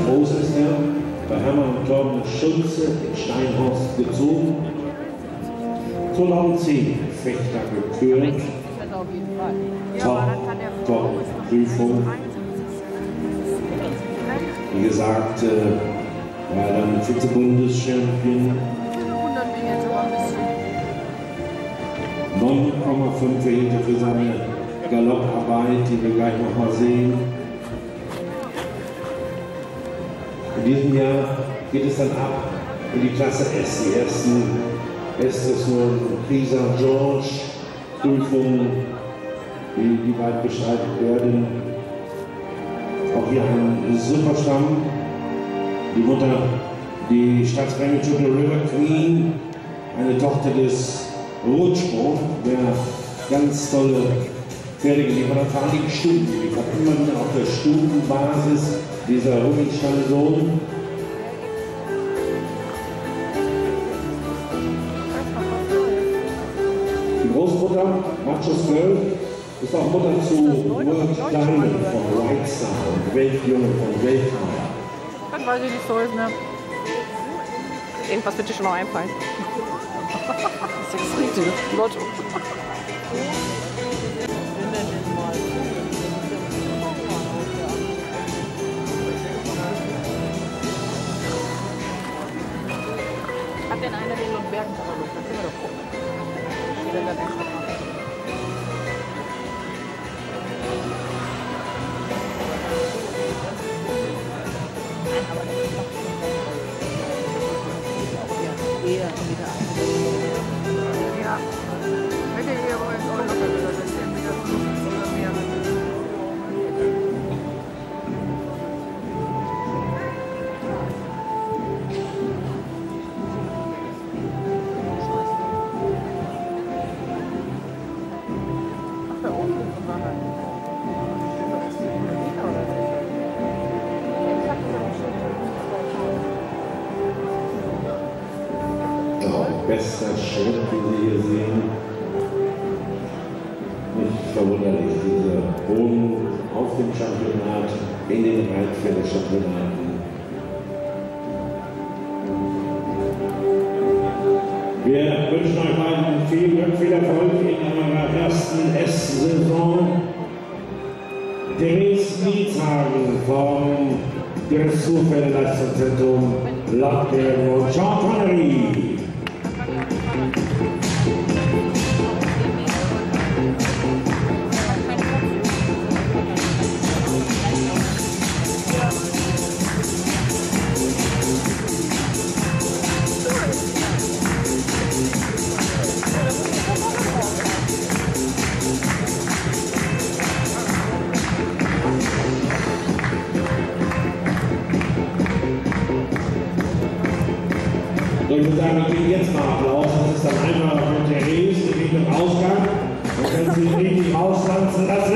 groß ist er bei Hermann und Torben Schulze in Steinhorst gezogen. 2010 Fechter gekürt. Top-Prüfung. Wie gesagt, war dann Vize-Bundeschampion. 9,5 erhielt er für seine Galopparbeit, die wir gleich noch mal sehen. In diesem Jahr geht es dann ab in die Klasse S. Die ersten S-Session Prisa George Prüfungen, die bald bestreitet werden. Auch hier ein super Stamm. Die Mutter, die Staatspremie River Queen, eine Tochter des Rutschbruch, der ganz tolle Pferde geliefert hat, vor allem die Stunden geliefert. Immer wieder auf der Stundenbasis dieser Rubinstein-Sohn. Die Großmutter, Machos Girl, ist auch Mutter zu World Diamond von White Star und Weltjunge von Weltmeier. Das weiß ich nicht so ist, ne? Irgendwas wird dir schon noch einfallen. Das ist das richtige Lotto. Hat denn einer den Bergenkatalog? Das können wir doch gucken. Wie denn das echt macht. Ja, hätte ich aber jetzt auch locker gesagt, dass der wieder oder mehr. Ach, da oben ist es nachher. Bester Schritt, wie Sie hier sehen. Nicht verwunderlich, dieser Boden auf dem Championat, in den Reitpferdechampionaten. Wir wünschen euch allen viel Glück, viel Erfolg in eurer ersten S-Saison. Therese Nietshagen vom Dressurpferdeleistungszentrum Lackberg und Jean Connery. Ich würde sagen, wir geben jetzt mal Applaus. Das ist dann einmal von Therese, die liegt im Ausgang. Und können Sie richtig raustanzen lassen.